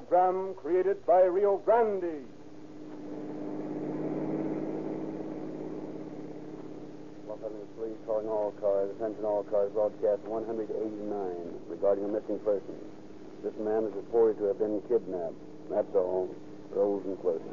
program created by Rio Grande. Los Angeles Police calling all cars. Attention all cars. Broadcast 189 regarding a missing person. This man is reported to have been kidnapped. That's all. Rose and closing.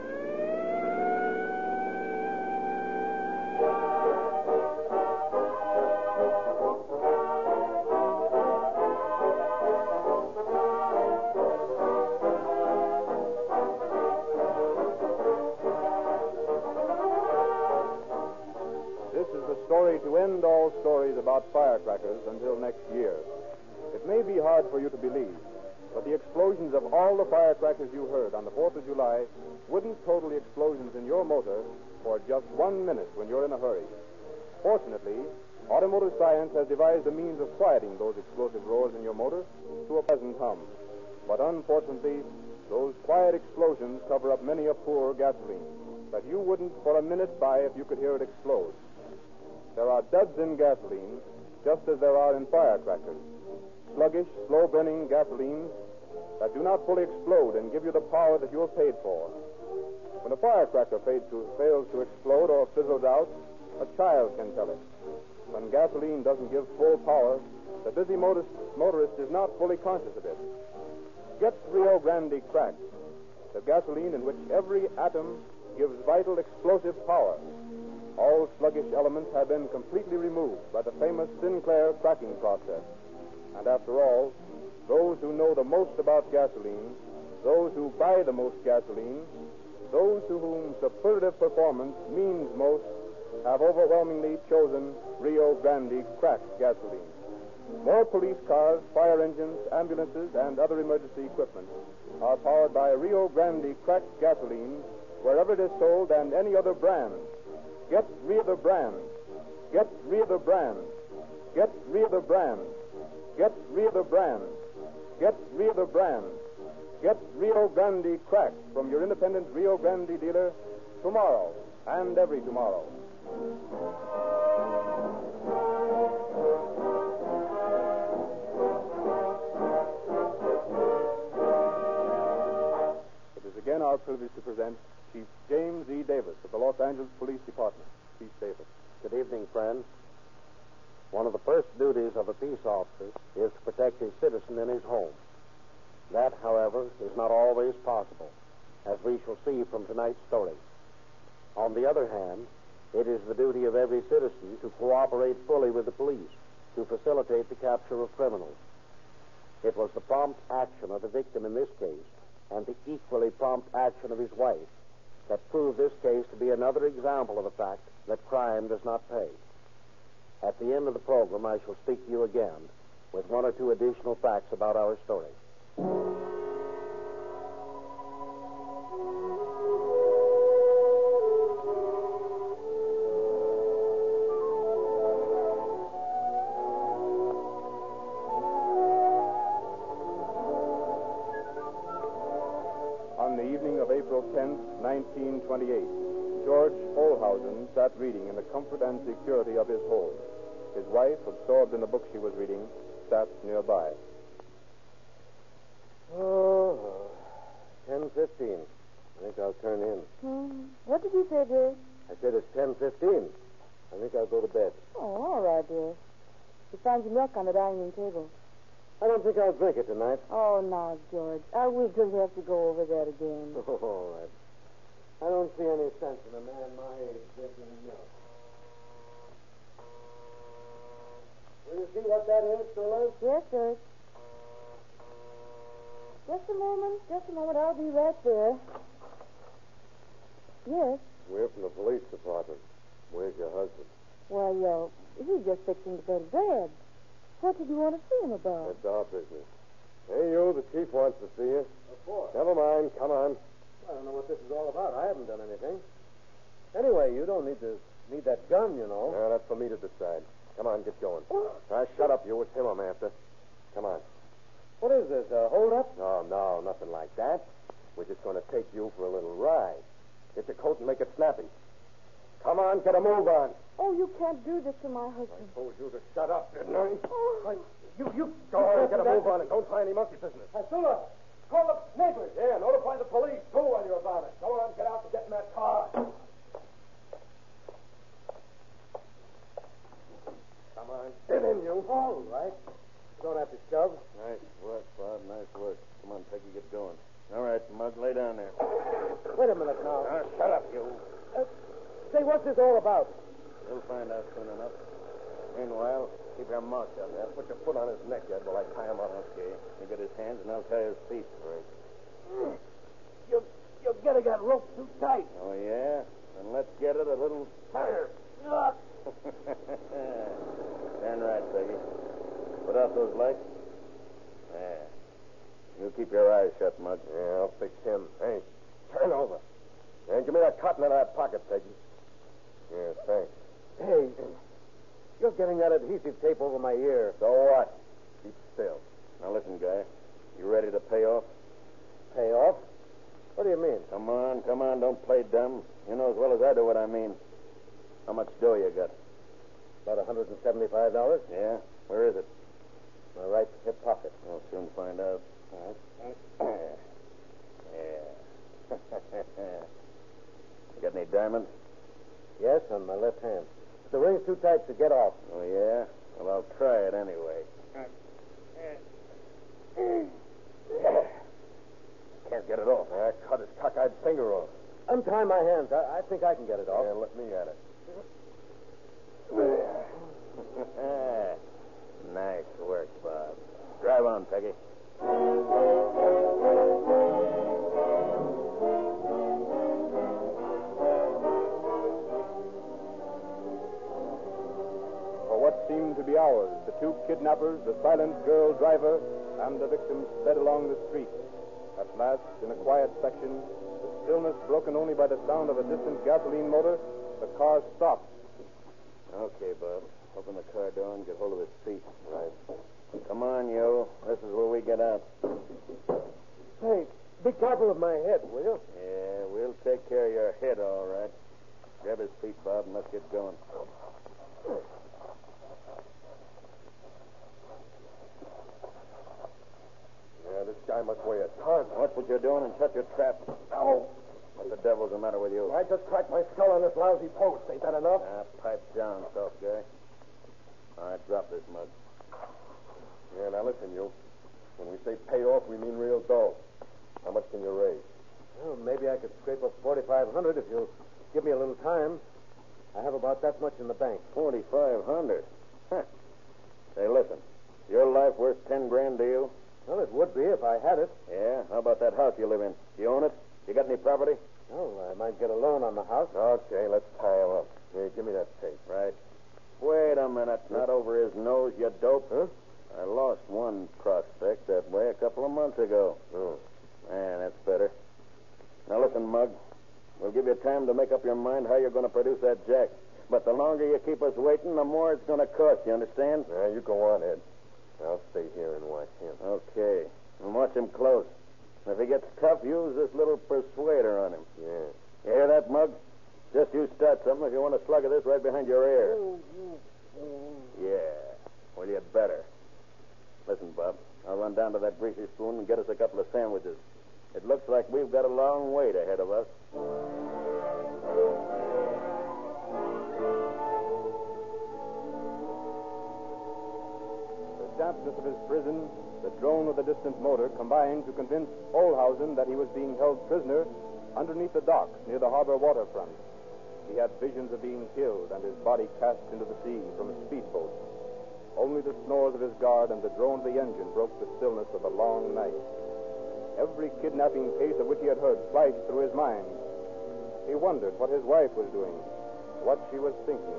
To end all stories about firecrackers until next year. It may be hard for you to believe, but the explosions of all the firecrackers you heard on the 4th of July wouldn't total the explosions in your motor for just 1 minute when you're in a hurry. Fortunately, automotive science has devised a means of quieting those explosive roars in your motor to a pleasant hum. But unfortunately, those quiet explosions cover up many a poor gasoline that you wouldn't for a minute buy if you could hear it explode. There are duds in gasoline, just as there are in firecrackers. Sluggish, slow-burning gasoline that do not fully explode and give you the power that you have paid for. When a firecracker fails to explode or fizzles out, a child can tell it. When gasoline doesn't give full power, the busy motorist is not fully conscious of it. Get Rio Grande Cracked, the gasoline in which every atom gives vital explosive power. All sluggish elements have been completely removed by the famous Sinclair cracking process. And after all, those who know the most about gasoline, those who buy the most gasoline, those to whom superlative performance means most, have overwhelmingly chosen Rio Grande Cracked gasoline. More police cars, fire engines, ambulances, and other emergency equipment are powered by Rio Grande Cracked gasoline wherever it is sold and any other brand. Get Rio the brand. Get Rio the brand. Get Rio the brand. Get Rio the brand. Get Rio the brand. Get Rio Grande Cracked from your independent Rio Grande dealer tomorrow and every tomorrow. It is again our privilege to present Chief James E. Davis of the Los Angeles Police Department. Chief Davis. Good evening, friends. One of the first duties of a peace officer is to protect his citizen in his home. That, however, is not always possible, as we shall see from tonight's story. On the other hand, it is the duty of every citizen to cooperate fully with the police to facilitate the capture of criminals. It was the prompt action of the victim in this case and the equally prompt action of his wife that proved this case to be another example of the fact that crime does not pay. At the end of the program, I shall speak to you again with one or two additional facts about our story. On the evening of April 10th, 1928, George Olhausen sat reading in the comfort and security of his home. His wife, absorbed in the book she was reading, sat nearby. Oh, 10:15. I think I'll turn in. What did you say, dear? I said it's 10:15. I think I'll go to bed. Oh, all right, dear. You find some milk on the dining room table. I don't think I'll drink it tonight. Oh, now, George. I'll wait till we have to go over that again. Oh, all right. I don't see any sense in a man my age drinking milk. Will you see what that is, Sula? Yes, sir. Just a moment. I'll be right there. Yes. We're from the police department. Where's your husband? Well, he's just fixing to go to bed. What did you want to see him about? That's our business. Hey, you, the chief wants to see you. Of course. Never mind. Come on. I don't know what this is all about. I haven't done anything. Anyway, you don't need that gun, you know. No, that's for me to decide. Come on, get going. Shut up, you. It's him I'm after. Come on. What is this, a hold-up? No, nothing like that. We're just going to take you for a little ride. Get your coat and make it snappy. Come on, get a move on. Oh, you can't do this to my husband. I told you to shut up, didn't I? Oh. You Go on, get a move on and don't try any monkey business. Sula! Call the neighbors. Yeah, notify the police, too, while you're about it. Come on, get out and get in that car. Come on, get in, you. All right. You don't have to shove. Nice work, Bob. Nice work. Come on, Peggy, get going. All right, Mug, lay down there. Wait a minute now. Shut up, you. Say, what's this all about? You'll find out soon enough. Meanwhile, keep your mouth shut. Yeah, put your foot on his neck, Ed, while I tie him up. Okay. You get his hands, and I'll tie his feet. Right. You're getting that rope too tight. Oh, yeah? Then let's get it a little tighter. Stand right, Peggy. Put out those lights. Yeah. You keep your eyes shut, Mug. Yeah, I'll fix him. Hey, turn over. And give me that cotton out of that pocket, Peggy. Yeah, thanks. Hey, you're getting that adhesive tape over my ear. So what? Keep still. Now listen, guy. You ready to pay off? Pay off? What do you mean? Come on. Don't play dumb. You know as well as I do what I mean. How much dough you got? About $175. Yeah? Where is it? My right hip pocket. We'll soon find out. Yeah. Got any diamonds? Yes, on my left hand. The ring's too tight to get off. Oh, yeah? Well, I'll try it anyway. Can't get it off. I cut his cockeyed finger off. Untie my hands. I think I can get it off. Yeah, let me at it. Nice work, Bob. Drive on, Peggy. For what seemed to be hours, the two kidnappers, the silent girl driver, and the victim sped along the street. At last, in a quiet section, the stillness broken only by the sound of a distant gasoline motor, the car stopped. Okay, Bob. Open the car door and get hold of his feet. Right. Come on, you. This is where we get out. Hey, be careful of my head, will you? Yeah, we'll take care of your head, all right. Grab his feet, Bob, and let's get going. Yeah, this guy must weigh a ton. Watch what you're doing and shut your trap. Ow! What the devil's the matter with you? I just cracked my skull on this lousy post. Ain't that enough? Pipe down, soft guy. All right, drop this mug. Yeah, now listen, you. When we say pay off, we mean real dough. How much can you raise? Well, maybe I could scrape up $4,500 if you'll give me a little time. I have about that much in the bank. 4,500. Huh. Hey, listen. Your life worth 10 grand to you? Well, it would be if I had it. Yeah? How about that house you live in? You own it? You got any property? Oh, I might get a loan on the house. Okay, let's tie him up. Here, give me that tape. Right. Wait a minute. Not over his nose, you dope. Huh? I lost one prospect that way a couple of months ago. Oh. Man, that's better. Now, listen, Mug. We'll give you time to make up your mind how you're going to produce that jack. But the longer you keep us waiting, the more it's going to cost. You understand? Yeah, you go on, Ed. I'll stay here and watch him. Okay. And watch him close. And if he gets tough, use this little persuader on him. Yeah. You hear that, Mug? Just you start something if you want a slug of this right behind your ear. Yeah. Well, you'd better. Listen, Bob. I'll run down to that greasy spoon and get us a couple of sandwiches. It looks like we've got a long wait ahead of us. The dampness of his prison, the drone of the distant motor, combined to convince Olhausen that he was being held prisoner underneath the docks near the harbor waterfront. He had visions of being killed and his body cast into the sea from a speedboat. Only the snores of his guard and the drone of the engine broke the stillness of the long night. Every kidnapping case of which he had heard flashed through his mind. He wondered what his wife was doing, what she was thinking.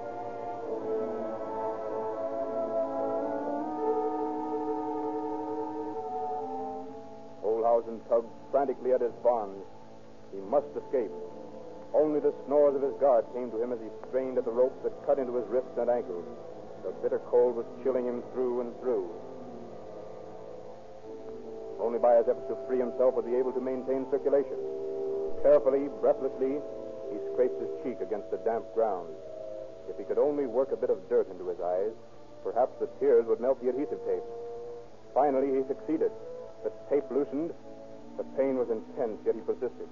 Olhausen tugged frantically at his bonds. He must escape. Only the snores of his guard came to him as he strained at the ropes that cut into his wrists and ankles. The bitter cold was chilling him through and through. Only by his efforts to free himself was he able to maintain circulation. Carefully, breathlessly, he scraped his cheek against the damp ground. If he could only work a bit of dirt into his eyes, perhaps the tears would melt the adhesive tape. Finally, he succeeded. The tape loosened. The pain was intense, yet he persisted.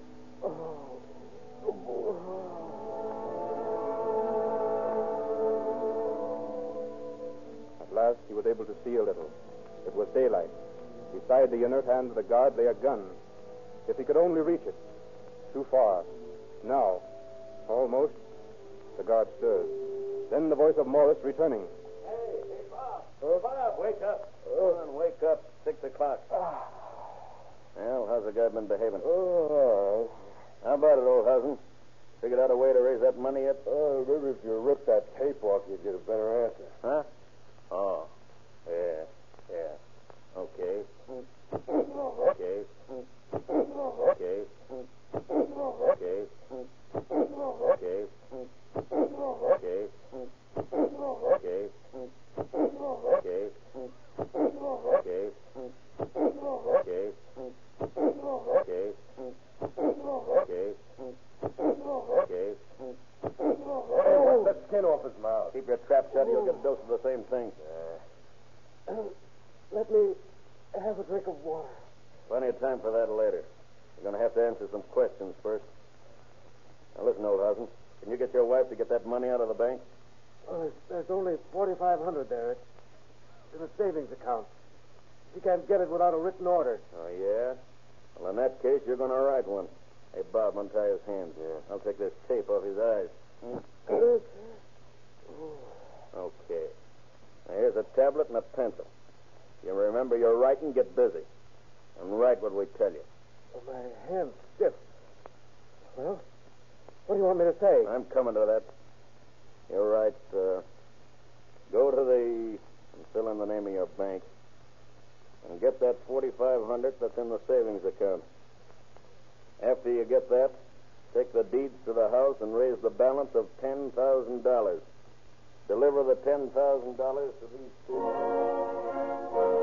At last, he was able to see a little. It was daylight. Beside the inert hand of the guard lay a gun. If he could only reach it. Too far. Now. Almost. The guard stirred. Then the voice of Morris returning. Hey, Bob. Oh, Bob, wake up. Come on, wake up. 6 o'clock. Well, how's the guy been behaving? Oh, How about it, old husband? Figured out a way to raise that money yet? maybe if you ripped that tape off, you'd get a better answer. Huh? Oh. Yeah. Okay. Okay. Okay. Okay. Okay. Okay. Okay. Okay. Okay. Okay. Okay. Okay. Okay. Rip the skin off his mouth. Keep your trap shut, you'll get a dose of the same thing. Let me have a drink of water. Plenty of time for that later. You're going to have to answer some questions first. Now, listen, old husband. Can you get your wife to get that money out of the bank? Oh, there's only $4,500 there. It's in a savings account. She can't get it without a written order. Oh, yeah? Well, in that case, you're going to write one. Hey, Bob, untie his hands. Yeah. I'll take this tape off his eyes. Okay. Now, here's a tablet and a pencil. You remember your writing, get busy. And write what we tell you. My hand's stiff. Well, what do you want me to say? I'm coming to that. You write, go to and fill in the name of your bank. And get that $4,500 that's in the savings account. After you get that, take the deeds to the house and raise the balance of $10,000. Deliver the $10,000 to these two.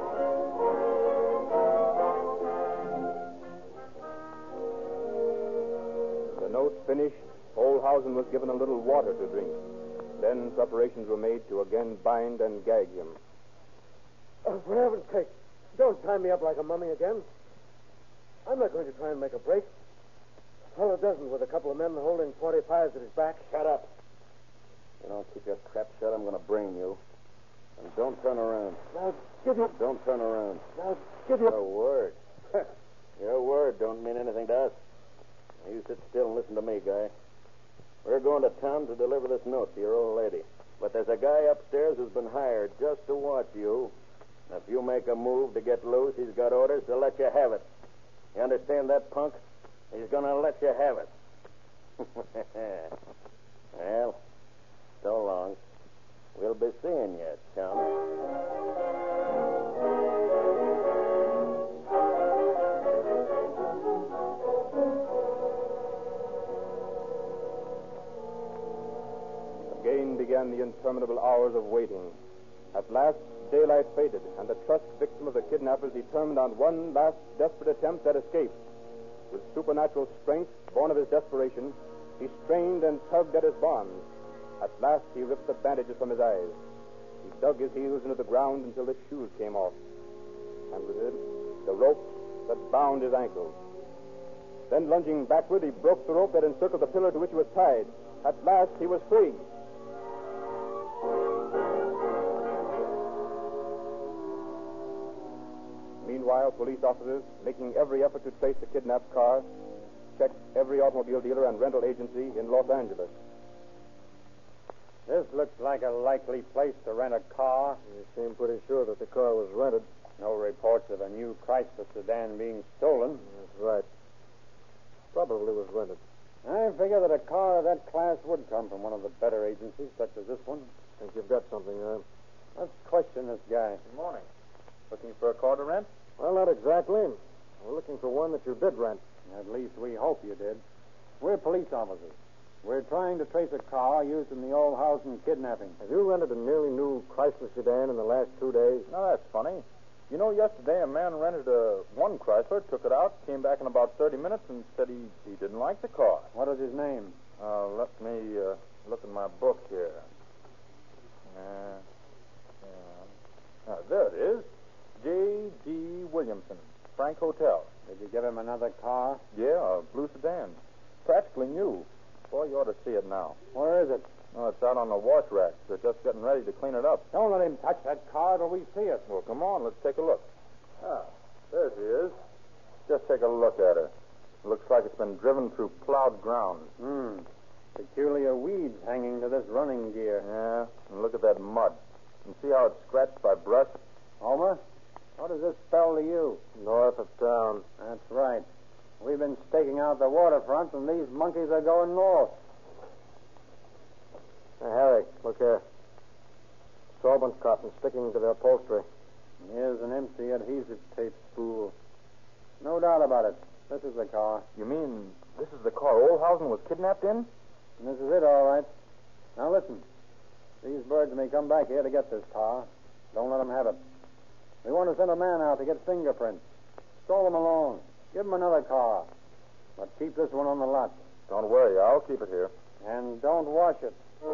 The note finished, Olhausen was given a little water to drink. Then preparations were made to again bind and gag him. Oh, for heaven's sake, don't tie me up like a mummy again. I'm not going to try and make a break. A fellow doesn't with a couple of men holding 45s at his back. Shut up. You don't keep your trap shut, I'm going to brain you. And don't turn around. Now, give you... Don't turn around. Now, give you... Your word. Your word don't mean anything to us. Now, you sit still and listen to me, guy. We're going to town to deliver this note to your old lady. But there's a guy upstairs who's been hired just to watch you. And if you make a move to get loose, he's got orders to let you have it. You understand that, punk? He's going to let you have it. Well, so long. We'll be seeing you, chum. Again began the interminable hours of waiting. At last, daylight faded, and the trussed victim of the kidnappers determined on one last desperate attempt at escape. With supernatural strength, born of his desperation, he strained and tugged at his bonds. At last, he ripped the bandages from his eyes. He dug his heels into the ground until the shoes came off. And with it, the rope that bound his ankles. Then, lunging backward, he broke the rope that encircled the pillar to which he was tied. At last, he was free. Meanwhile, police officers, making every effort to trace the kidnapped car, checked every automobile dealer and rental agency in Los Angeles. This looks like a likely place to rent a car. You seem pretty sure that the car was rented. No reports of a new Chrysler sedan being stolen. That's right. Probably was rented. I figure that a car of that class would come from one of the better agencies, such as this one. Think you've got something, huh? Let's question this guy. Good morning. Looking for a car to rent? Well, not exactly. We're looking for one that you did rent. At least we hope you did. We're police officers. We're trying to trace a car used in the Olhausen kidnapping. Have you rented a nearly new Chrysler sedan in the last 2 days? Now, that's funny. You know, yesterday a man rented one Chrysler, took it out, came back in about 30 minutes, and said he didn't like the car. What is his name? Let me look in my book here. There it is. J.D. Williamson, Frank Hotel. Did you give him another car? Yeah, a blue sedan. Practically new. Boy, you ought to see it now. Where is it? Oh, it's out on the wash rack. They're just getting ready to clean it up. Don't let him touch that car till we see it. Well, come on, let's take a look. Ah, there she is. Just take a look at her. Looks like it's been driven through plowed ground. Peculiar weeds hanging to this running gear. Yeah, and look at that mud. And see how it's scratched by brush? Homer, what does this spell to you? North of town. That's right. We've been staking out the waterfront, and these monkeys are going north. Hey, Harry, look here. Sorbent cotton sticking to the upholstery. Here's an empty adhesive tape spool. No doubt about it. This is the car. You mean this is the car Olhausen was kidnapped in? And this is it, all right. Now, listen. These birds may come back here to get this car. Don't let them have it. We want to send a man out to get fingerprints. Stroll them along. Give them another car. But keep this one on the lot. Don't worry, I'll keep it here. And don't wash it.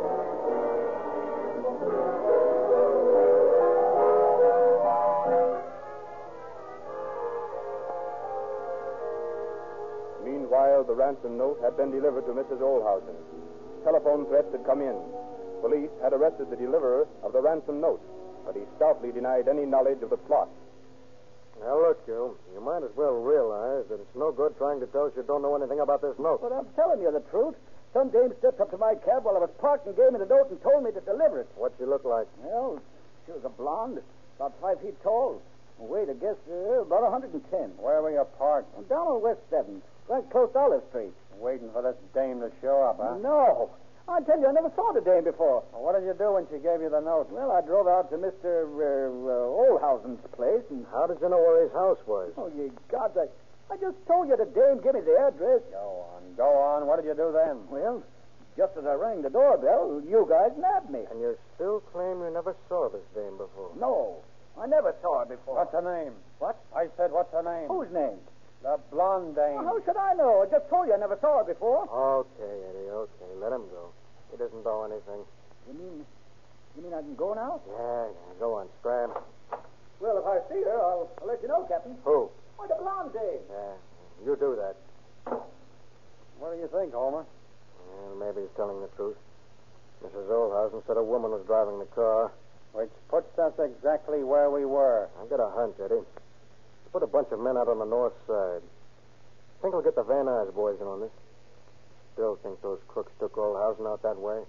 Meanwhile, the ransom note had been delivered to Mrs. Olhausen. Telephone threats had come in. Police had arrested the deliverer of the ransom note, but he stoutly denied any knowledge of the plot. Now, look, you might as well realize that it's no good trying to tell us you don't know anything about this note. But I'm telling you the truth. Some dame stepped up to my cab while I was parked and gave me the note and told me to deliver it. What'd she look like? Well, she was a blonde, about 5 feet tall. Weight, I guess, about 110. Where were you parked? Down on West 7th, right close to Olive Street. Waiting for this dame to show up, huh? No. I tell you, I never saw the dame before. Well, what did you do when she gave you the note? Well, I drove out to Mr. Olhausen's place and... How did you know where his house was? Oh, ye gods, I just told you the dame gave me the address. Go on. What did you do then? Well, just as I rang the doorbell, you guys nabbed me. And you still claim you never saw this dame before? No, I never saw her before. What's her name? What? I said, what's her name? Whose name? The blonde dame. Well, how should I know? I just told you I never saw her before. Okay, Eddie, okay. Let him go. He doesn't know anything. You mean I can go now? Yeah, go on, scram. Well, if I see her, I'll let you know, Captain. Who? Oh, the blonde dame. Yeah, you do that. What do you think, Homer? Well, maybe he's telling the truth. Mrs. Olhausen said a woman was driving the car. Which puts us exactly where we were. I've got a hunch, Eddie. Put a bunch of men out on the north side. Think we'll get the Van Nuys boys in on this. Still think those crooks took Olhausen out that way.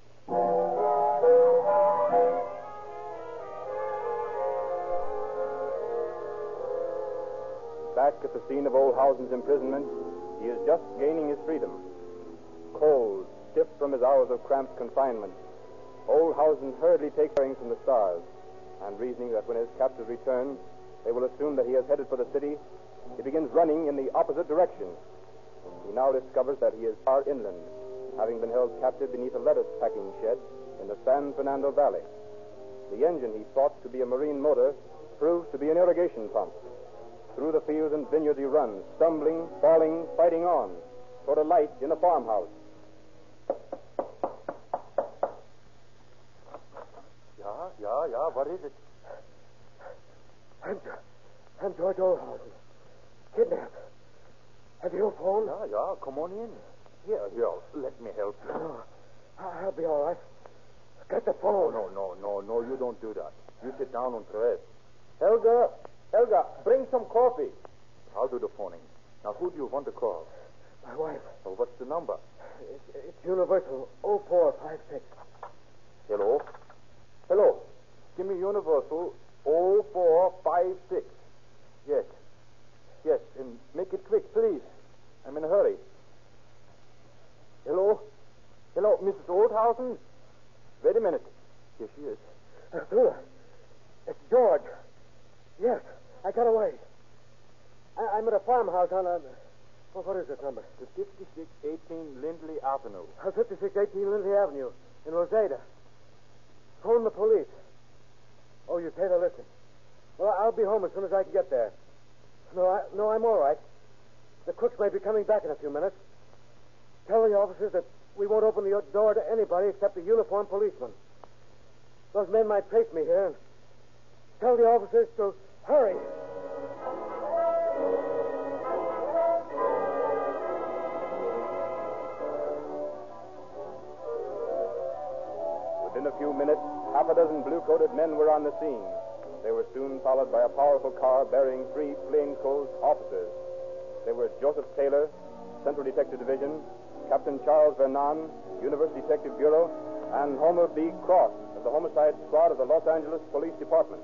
Back at the scene of Olhausen's imprisonment, he is just gaining his freedom. Cold, stiff from his hours of cramped confinement, Olhausen hurriedly takes bearings from the stars, and reasoning that when his captors return, they will assume that he has headed for the city, he begins running in the opposite direction. He now discovers that he is far inland, having been held captive beneath a lettuce packing shed in the San Fernando Valley. The engine he thought to be a marine motor proves to be an irrigation pump. Through the fields and vineyards he runs, stumbling, falling, fighting on, toward a light in a farmhouse. Yeah, what is it? I'm George Olhausen. Kidnapped. Have you a phone? Yeah, come on in. Here, let me help you. No, I'll be all right. Get the phone. No, you don't do that. You sit down and rest. Helga, bring some coffee. I'll do the phoning. Now, who do you want to call? My wife. Well, what's the number? It's Universal 0456. Hello. Give me Universal 0456. Yes, and make it quick, please. I'm in a hurry. Hello, Mrs. Olhausen? Wait a minute. Here she is. Arthur, it's George. Yes, I got away. I'm at a farmhouse on a... Well, what is this number? The 5618 Lindley Avenue. 5618 Lindley Avenue in Rosada. Phone the police. Oh, you say they're listening. Well, I'll be home as soon as I can get there. No, I'm all right. The crooks may be coming back in a few minutes. Tell the officers that we won't open the door to anybody except a uniformed policeman. Those men might trace me here. And tell the officers to Hurry. Within a few minutes, half a dozen blue-coated men were on the scene. They were soon followed by a powerful car bearing 3 plainclothes officers. They were Joseph Taylor, Central Detective Division, Captain Charles Vernon, University Detective Bureau, and Homer B. Cross of the Homicide Squad of the Los Angeles Police Department.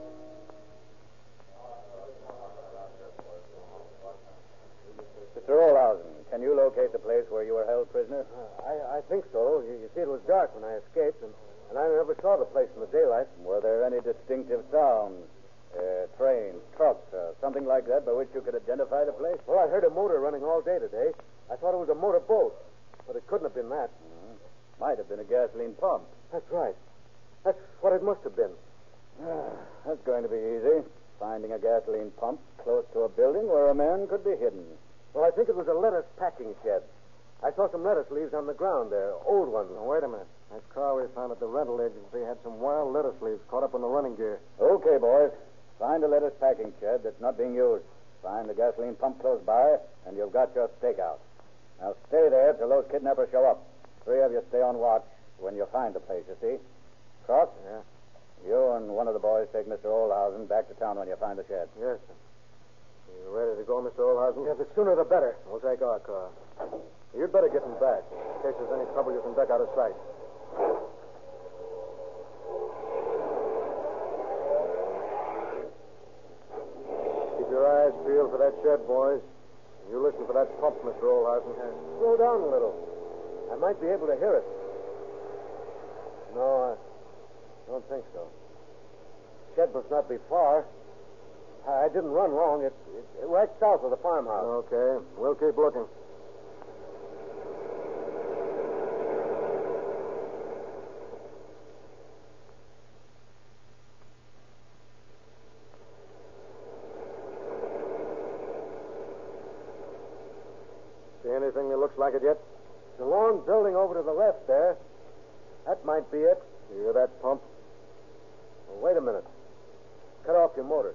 Mr. Olhausen, can you locate the place where you were held prisoner? I think so. You see, it was dark when I escaped, and I never saw the place in the daylight. Were there any distinctive sounds? Trains, trucks, something like that by which you could identify the place? Well, I heard a motor running all day today. I thought it was a motor boat, but it couldn't have been that. Might have been a gasoline pump. That's right. That's what it must have been. That's going to be easy. Finding a gasoline pump close to a building where a man could be hidden. Well, I think it was a lettuce packing shed. I saw some lettuce leaves on the ground there, old ones. Now, wait a minute. That car we found at the rental agency had some wild lettuce leaves caught up in the running gear. Okay, boys. Find a lettuce packing shed that's not being used. Find the gasoline pump close by, and you've got your stakeout. Now stay there till those kidnappers show up. 3 of you stay on watch when you find the place, you see? Cross? Yeah. You and one of the boys take Mr. Olhausen back to town when you find the shed. Yes, sir. You ready to go, Mr. Olhausen? Yeah, the sooner the better. We'll take our car. You'd better get him back. In case there's any trouble, you can duck out of sight. Keep your eyes peeled for that shed, boys. You listen for that pump, Mr. Olhausen. Slow down a little. I might be able to hear it. No, I don't think so. Shed must not be far. I didn't run wrong. It's right south of the farmhouse. Okay. We'll keep looking. See anything that looks like it yet? The long building over to the left there. That might be it. You hear that pump? Well, wait a minute. Cut off your motor.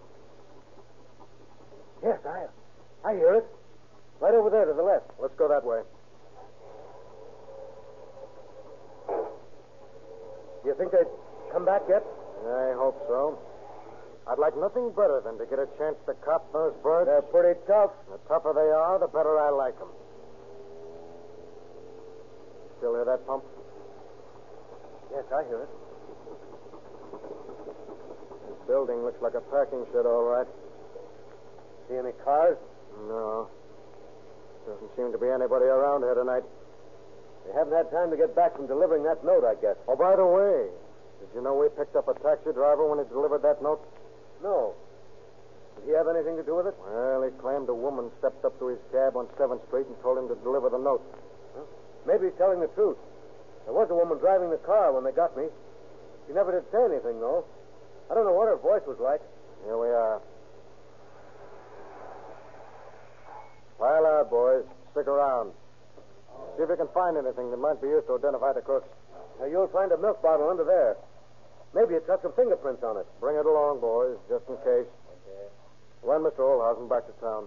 Yes, I hear it. Right over there to the left. Let's go that way. You think they'd come back yet? I hope so. I'd like nothing better than to get a chance to cop those birds. They're pretty tough. The tougher they are, the better I like them. Still hear that pump? Yes, I hear it. This building looks like a packing shed, all right. See any cars? No. Doesn't seem to be anybody around here tonight. They haven't had time to get back from delivering that note, I guess. Oh, by the way, did you know we picked up a taxi driver when he delivered that note? No. Did he have anything to do with it? Well, he claimed a woman stepped up to his cab on 7th Street and told him to deliver the note. Huh? Maybe he's telling the truth. There was a woman driving the car when they got me. She never did say anything, though. I don't know what her voice was like. Here we are. File out, boys. Stick around. See if you can find anything that might be used to identify the crooks. Now, you'll find a milk bottle under there. Maybe it's got some fingerprints on it. Bring it along, boys, just in case. Okay. Run Mr. Olhausen back to town.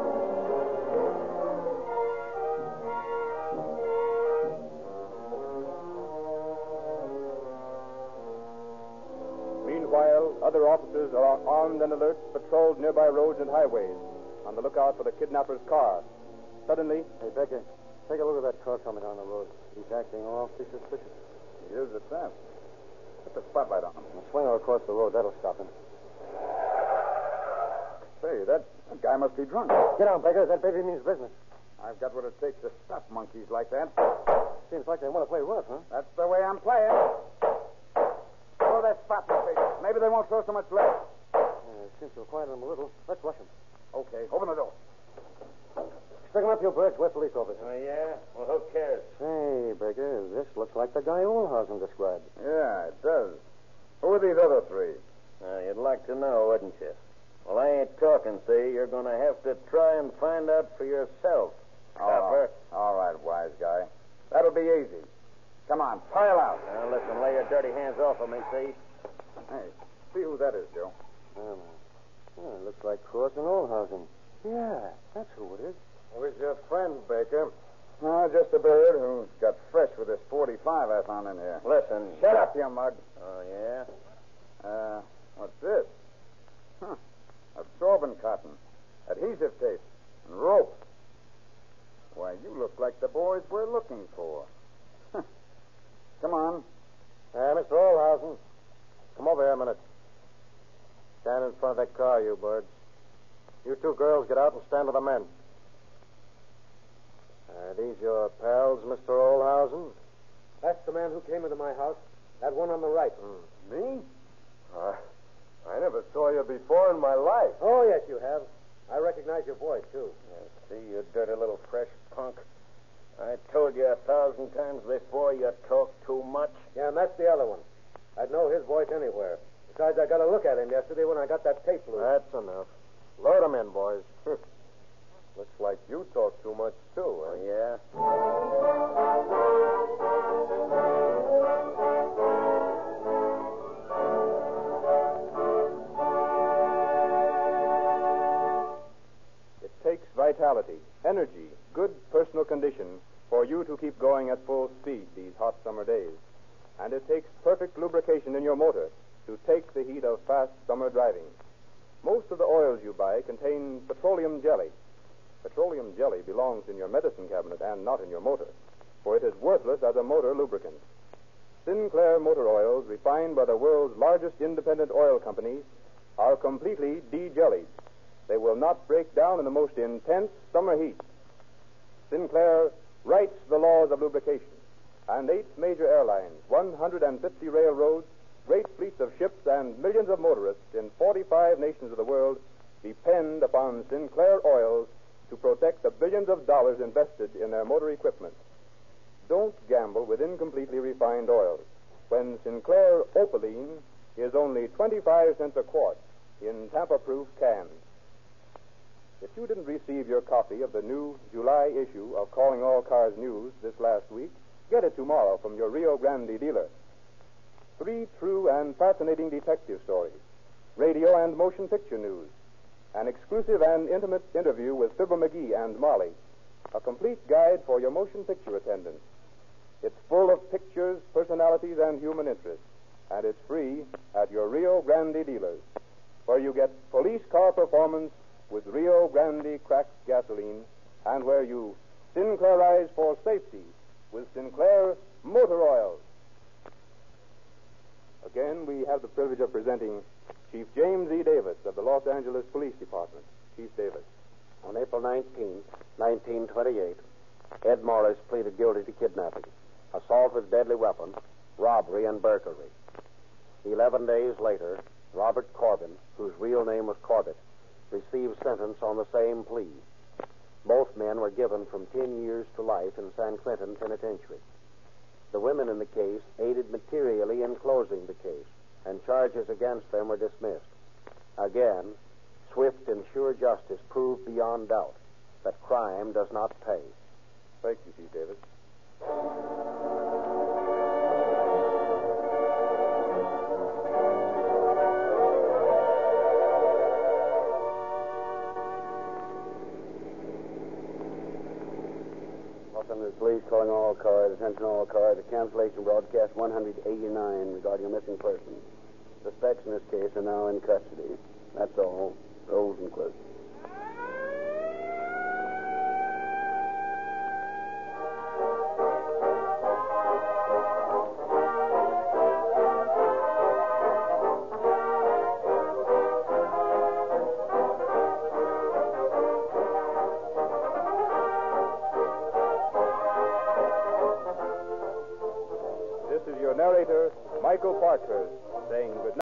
Meanwhile, other officers are armed and alert, patrolled nearby roads and highways, on the lookout for the kidnapper's car. Suddenly... Hey, Becker, take a look at that car coming down the road. He's acting awfully suspicious. He is at that. Put the spotlight on him. Swing her across the road. That'll stop him. Say, that guy must be drunk. Get on, Becker. That baby means business. I've got what it takes to stop monkeys like that. Seems like they want to play rough, huh? That's the way I'm playing. Throw that spot in the face. Maybe they won't throw so much less. Seems to have quieted them a little. Let's rush them. Okay, open the door. Stick them up, you birds. We're police officers. Oh, yeah? Well, who cares? Hey, Baker, this looks like the guy Olhausen described. Yeah, it does. Who are these other 3? You'd like to know, wouldn't you? Well, I ain't talking, see. You're going to have to try and find out for yourself. Copper. All right, wise guy. That'll be easy. Come on, file out. Now, listen, lay your dirty hands off of me, see? Hey, see who that is, Joe. Oh, looks like Cross and Oldhausen. Yeah, that's who it is. Who's your friend, Baker? Oh, just a bird who got fresh with this 45 I found in here. Listen. Shut up, you mug. Oh, yeah? What's this? Absorbent cotton, adhesive tape, and rope. Why, you look like the boys we're looking for. Come on. Mr. Oldhausen, come over here a minute. Stand in front of that car, you birds. You two girls get out and stand with the men. Are these your pals, Mr. Oldhausen? That's the man who came into my house. That one on the right. Me? I never saw you before in my life. Oh, yes, you have. I recognize your voice, too. See, you dirty little fresh punk. I told you 1,000 times before you talk too much. Yeah, and that's the other one. I'd know his voice anywhere. Besides, I got a look at him yesterday when I got that tape loose. That's enough. Load 'em in, boys. Looks like you talk too much, too, Oh, eh? yeah? It takes vitality, energy, good personal condition for you to keep going at full speed these hot summer days. And it takes perfect lubrication in your motor to take the heat of fast summer driving. Most of the oils you buy contain petroleum jelly. Petroleum jelly belongs in your medicine cabinet and not in your motor, for it is worthless as a motor lubricant. Sinclair motor oils, refined by the world's largest independent oil company, are completely de-jellied. They will not break down in the most intense summer heat. Sinclair writes the laws of lubrication, and 8 major airlines, 150 railroads, great fleets of ships, and millions of motorists in 45 nations of the world depend upon Sinclair oils to protect the billions of dollars invested in their motor equipment. Don't gamble with incompletely refined oils when Sinclair Opaline is only 25 cents a quart in tamper-proof cans. If you didn't receive your copy of the new July issue of Calling All Cars News this last week, get it tomorrow from your Rio Grande dealer. 3 true and fascinating detective stories, radio and motion picture news, an exclusive and intimate interview with Fibber McGee and Molly, a complete guide for your motion picture attendants. It's full of pictures, personalities, and human interest, and it's free at your Rio Grande dealers, where you get police car performance with Rio Grande cracked gasoline, and where you Sinclairize for safety with Sinclair motor oils. Again, we have the privilege of presenting Chief James E. Davis of the Los Angeles Police Department. Chief Davis. On April 19, 1928, Ed Morris pleaded guilty to kidnapping, assault with deadly weapon, robbery, and burglary. 11 days later, Robert Corbin, whose real name was Corbett, received sentence on the same plea. Both men were given from 10 years to life in San Quentin Penitentiary. The women in the case aided materially in closing the case, and charges against them were dismissed. Again, swift and sure justice proved beyond doubt that crime does not pay. Thank you, Chief Davis. Los Angeles Police calling all cars. Attention all cars. A cancellation broadcast 189 regarding a missing person. Suspects in this case are now in custody. That's all. Rolls and close. This is your narrator, Michael Parker, saying good night.